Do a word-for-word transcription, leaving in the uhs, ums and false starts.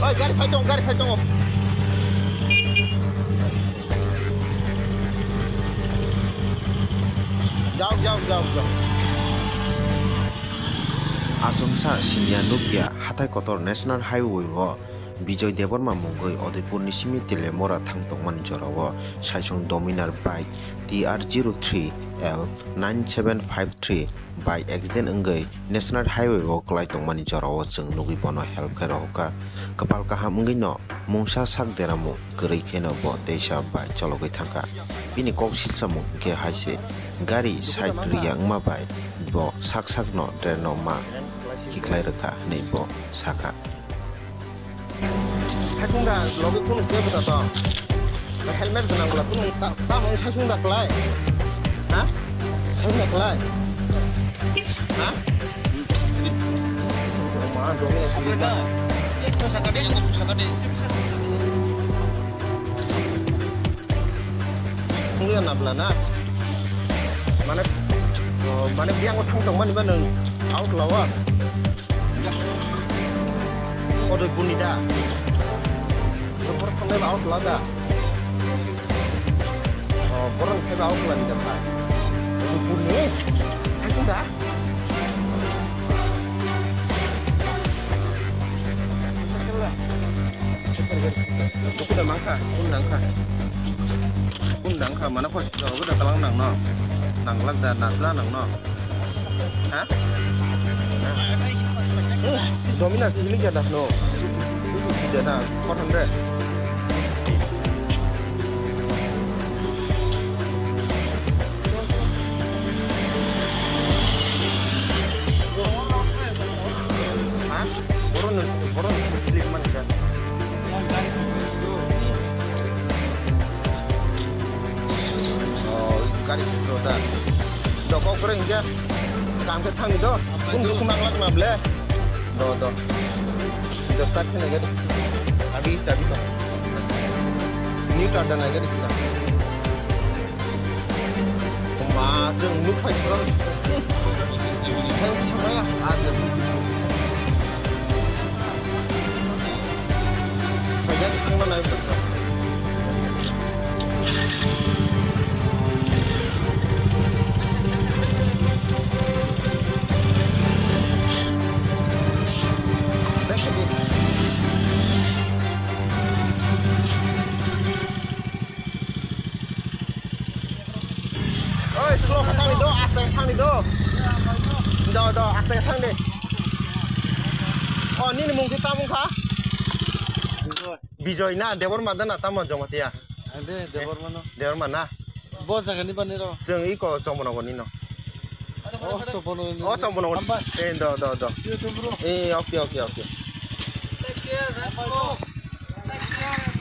Oi, garis paitong, garis paitong. Jauh, jauh, jauh, jauh. Asumsa Sinia Nubia Hatai Kotor National Highway wo Bijoy Deborma Mungoi Odipur Nisimi Tilemora Thangtokman Jorawo Saisong Dominar Bike T R zero three L nine seven five three by accident enggai National Highway wo Klai Tongmani Jorawo Jeng Nugi Bono help khaira hoka Kapal kaham enggai no Mungsa sak deramu Gerei kheno bo Teisa by Chologoi thangka Bini kok silsamu ke haise Gari side ria ngma by bo sak sak no dreno ma Kiklai reka nebo saka Saisungda logi kuno dia betul toh. Helmet kena gula kuno tak tak mau saisungda kelai. Hah? Saisungda kelai. Hah? Mana domnya sebentar. Sakade yang sakade. Mungkin nak belana. Mana mana biang utang utang mana mana out lawa. Kode punida. Berapa kali out lada? Oh, berapa kali out lagi dapat? Kode puni, saya sudah. Aku dah mangka, pun nangka, pun nangka mana kau sudah aku dah telang nang no, nang lada nangla nang no, hah? Dominasi ini ada no, itu tidak ada, kau hendak. Hah? Boron, boron slip mana sih? Oh, kali itu dah. Dok kau kering je, kamu ketang itu, pun duk manglat mable. Do do. Itu start kan aja deh. Abi cabi tuh. Ini tuh ada aja di sini. Macam nuk pas terus. Saya bisa mana? Ada. Kayak sekarang mana itu? Oi, slow ke thang itu, aste ke thang itu. Do do, aste ke thang deh. Oh, ini mung kita mung kah? Bijoy na, Debor mana na tamu jom mati ya? Ada Debor mana? Debor mana? Bos akan ni bani ro. Jeng iko jom mana kau nino? Oh, coba nih. Oh, jom mana kau? Eh, do do do. YouTube bro. Eh, oke oke oke. Take care. Take care.